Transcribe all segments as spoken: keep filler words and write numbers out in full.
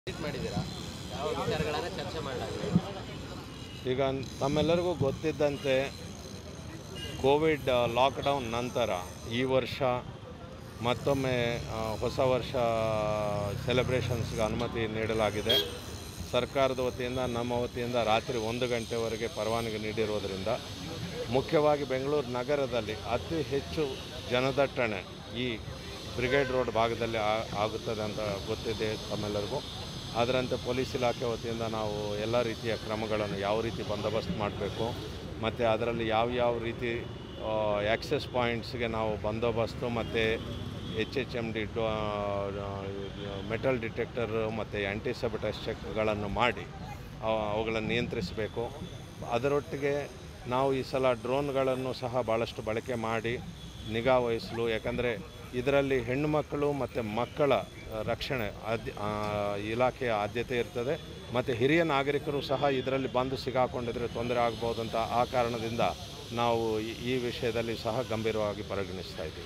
ಈಗ ತಮ್ಮೆಲ್ಲರಿಗೂ ಗೊತ್ತಿದ್ದಂತೆ Covid lockdown ನಂತರ ಈ ವರ್ಷ ಮತ್ತೊಮ್ಮೆ ಹೊಸ ವರ್ಷ ಸೆಲೆಬ್ರೇಷನ್ಸ್ಗೆ ಅನುಮತಿ ನೀಡಲಾಗಿದೆ. ಸರ್ಕಾರದ ವತಿಯಿಂದ ನಮ್ಮ ವತಿಯಿಂದ ರಾತ್ರಿ ಒಂದು ಗಂಟೆವರೆಗೆ ಪರವಾನಗಿ ನೀಡಿರುವುದರಿಂದ ಮುಖ್ಯವಾಗಿ ಬೆಂಗಳೂರು ನಗರದಲ್ಲಿ ಅತಿ ಹೆಚ್ಚು ಜನದಟ್ಟಣೆ ಈ ಬ್ರಿಗೇಡ್ ರೋಡ್ ಭಾಗದಲ್ಲಿ ಆಗುತ್ತದೆ ಅಂತ ಗೊತ್ತಿದೆ ತಮ್ಮೆಲ್ಲರಿಗೂ. ಅದರಂತೆ ಪೊಲೀಸ್ ಇಲಾಖೆ ವತಿಯಿಂದ ನಾವು ಎಲ್ಲ ರೀತಿಯ ಕ್ರಮಗಳನ್ನು ಯಾವ ರೀತಿ ಬಂದೋಬಸ್ತ್ ಮಾಡಬೇಕು ಮತ್ತು ಅದರಲ್ಲಿ ಯಾವ ಯಾವ ರೀತಿ ಆ್ಯಕ್ಸೆಸ್ ಪಾಯಿಂಟ್ಸ್ಗೆ ನಾವು ಬಂದೋಬಸ್ತು ಮತ್ತು H H M D metal detector ಮತ್ತು ಆ್ಯಂಟಿಸೆಪ್ಟಿಕ್ಸ್ ಚೆಕ್ಗಳನ್ನು ಮಾಡಿ ಅವುಗಳನ್ನು ನಿಯಂತ್ರಿಸಬೇಕು. ಅದರೊಟ್ಟಿಗೆ ನಾವು ಈ ಸಲ ಡ್ರೋನ್ಗಳನ್ನು ಸಹ ಭಾಳಷ್ಟು ಬಳಕೆ ಮಾಡಿ ನಿಗಾ ವಹಿಸಲು, ಯಾಕಂದರೆ ಇದರಲ್ಲಿ ಹೆಣ್ಣುಮಕ್ಕಳು ಮತ್ತು ಮಕ್ಕಳ ರಕ್ಷಣೆ ಆದ್ಯ ಇಲಾಖೆಯ ಆದ್ಯತೆ ಇರ್ತದೆ ಮತ್ತು ಹಿರಿಯ ನಾಗರಿಕರು ಸಹ ಇದರಲ್ಲಿ ಬಂದು ಸಿಗಾಕೊಂಡಿದ್ರೆ ತೊಂದರೆ ಆಗ್ಬೋದಂತ ಆ ಕಾರಣದಿಂದ ನಾವು ಈ ವಿಷಯದಲ್ಲಿ ಸಹ ಗಂಭೀರವಾಗಿ ಪರಿಗಣಿಸ್ತಾ ಇದ್ದೀವಿ.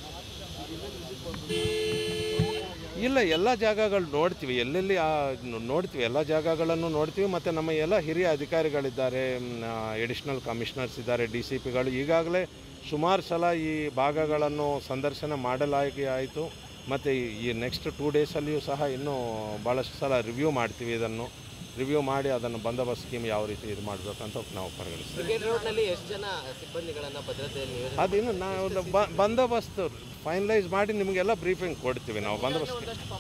ಇಲ್ಲ, ಎಲ್ಲ ಜಾಗಗಳು ನೋಡ್ತೀವಿ, ಎಲ್ಲೆಲ್ಲಿ ನೋಡ್ತೀವಿ ಎಲ್ಲ ಜಾಗಗಳನ್ನು ನೋಡ್ತೀವಿ ಮತ್ತು ನಮ್ಮ ಎಲ್ಲ ಹಿರಿಯ ಅಧಿಕಾರಿಗಳಿದ್ದಾರೆ, ಎಡಿಷನಲ್ ಕಮಿಷನರ್ಸ್ ಇದ್ದಾರೆ, ಡಿ ಸಿ ಪಿಗಳು ಈಗಾಗಲೇ ಸುಮಾರು ಸಲ ಈ ಭಾಗಗಳನ್ನು ಸಂದರ್ಶನ ಮಾಡಲಾಗಿ ಆಯಿತು ಮತ್ತು ಈ ನೆಕ್ಸ್ಟ್ ಟೂ ಡೇಸಲ್ಲಿಯೂ ಸಹ ಇನ್ನೂ ಭಾಳಷ್ಟು ಸಲ ರಿವ್ಯೂ ಮಾಡ್ತೀವಿ. ಇದನ್ನು ರಿವ್ಯೂ ಮಾಡಿ ಅದನ್ನು ಬಂದೋಬಸ್ತ್ ಸ್ಕೀಮ್ ಯಾವ ರೀತಿ ಇದು ಮಾಡಬೇಕಂತ ನಾವು ಪರಿಗಣಿಸ್ತೀವಿ. ಅದಿನ್ನು ನಾವು ಬಂದೋಬಸ್ತ್ ಫೈನಲೈಸ್ ಮಾಡಿ ನಿಮಗೆಲ್ಲ ಬ್ರೀಫಿಂಗ್ ಕೊಡ್ತೀವಿ. ನಾವು ಬಂದೋಬಸ್ತ್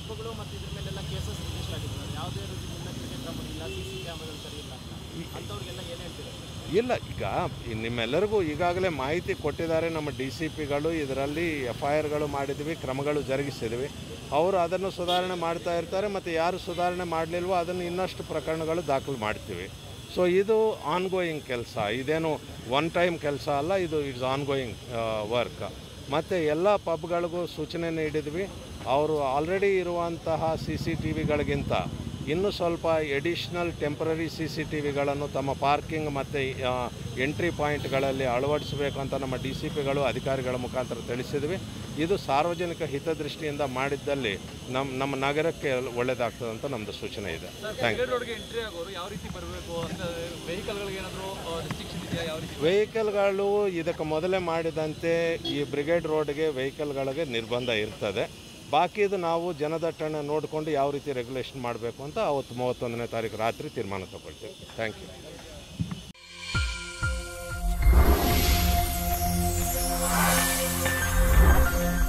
ಇಲ್ಲ, ಈಗ ನಿಮ್ಮೆಲ್ಲರಿಗೂ ಈಗಾಗಲೇ ಮಾಹಿತಿ ಕೊಟ್ಟಿದ್ದಾರೆ ನಮ್ಮ ಡಿ ಸಿ ಪಿಗಳು. ಇದರಲ್ಲಿ ಎಫ್ ಐ ಆರ್ಗಳು ಮಾಡಿದ್ವಿ, ಕ್ರಮಗಳು ಜರುಗಿಸಿದ್ವಿ. ಅವರು ಅದನ್ನು ಸುಧಾರಣೆ ಮಾಡ್ತಾ ಇರ್ತಾರೆ ಮತ್ತು ಯಾರು ಸುಧಾರಣೆ ಮಾಡಲಿಲ್ವೋ ಅದನ್ನು ಇನ್ನಷ್ಟು ಪ್ರಕರಣಗಳು ದಾಖಲು ಮಾಡ್ತೀವಿ. ಸೊ ಇದು ಆನ್ಗೋಯಿಂಗ್ ಕೆಲಸ, ಇದೇನು ಒನ್ ಟೈಮ್ ಕೆಲಸ ಅಲ್ಲ, ಇದು ಇಟ್ಸ್ ಆನ್ಗೋಯಿಂಗ್ ವರ್ಕ್. ಮತ್ತು ಎಲ್ಲ ಪಬ್ಗಳಿಗೂ ಸೂಚನೆ ನೀಡಿದ್ವಿ. ಅವರು ಆಲ್ರೆಡಿ ಇರುವಂತಹ ಸಿ ಸಿ ಟಿ ವಿಗಳಿಗಿಂತ ಇನ್ನೂ ಸ್ವಲ್ಪ ಎಡಿಷ್ನಲ್ ಟೆಂಪ್ರರಿ ಸಿ ಸಿ ಟಿ ವಿಗಳನ್ನು ತಮ್ಮ ಪಾರ್ಕಿಂಗ್ ಮತ್ತು ಎಂಟ್ರಿ ಪಾಯಿಂಟ್ಗಳಲ್ಲಿ ಅಳವಡಿಸಬೇಕು ಅಂತ ನಮ್ಮ ಡಿ ಸಿ ಪಿಗಳು ಅಧಿಕಾರಿಗಳ ಮುಖಾಂತರ ತಿಳಿಸಿದ್ವಿ. ಇದು ಸಾರ್ವಜನಿಕ ಹಿತದೃಷ್ಟಿಯಿಂದ ಮಾಡಿದ್ದಲ್ಲಿ ನಮ್ಮ ನಮ್ಮ ನಗರಕ್ಕೆ ಒಳ್ಳೆಯದಾಗ್ತದೆ ಅಂತ ನಮ್ಮದು ಸೂಚನೆ ಇದೆ. Thank you. ವೆಹಿಕಲ್ಗಳು ಇದಕ್ಕೆ ಮೊದಲೇ ಮಾಡಿದಂತೆ ಈ ಬ್ರಿಗೇಡ್ ರೋಡ್ಗೆ ವೆಹಿಕಲ್ಗಳಿಗೆ ನಿರ್ಬಂಧ ಇರ್ತದೆ. ಬಾಕಿದು ನಾವು ಜನದಟ್ಟಣೆ ನೋಡಿಕೊಂಡು ಯಾವ ರೀತಿ ರೆಗ್ಯುಲೇಷನ್ ಮಾಡಬೇಕು ಅಂತ ಅವತ್ತು ಮೂವತ್ತೊಂದನೇ ತಾರೀಕು ರಾತ್ರಿ ತೀರ್ಮಾನ ತಗೊಳ್ತೀವಿ. Thank you.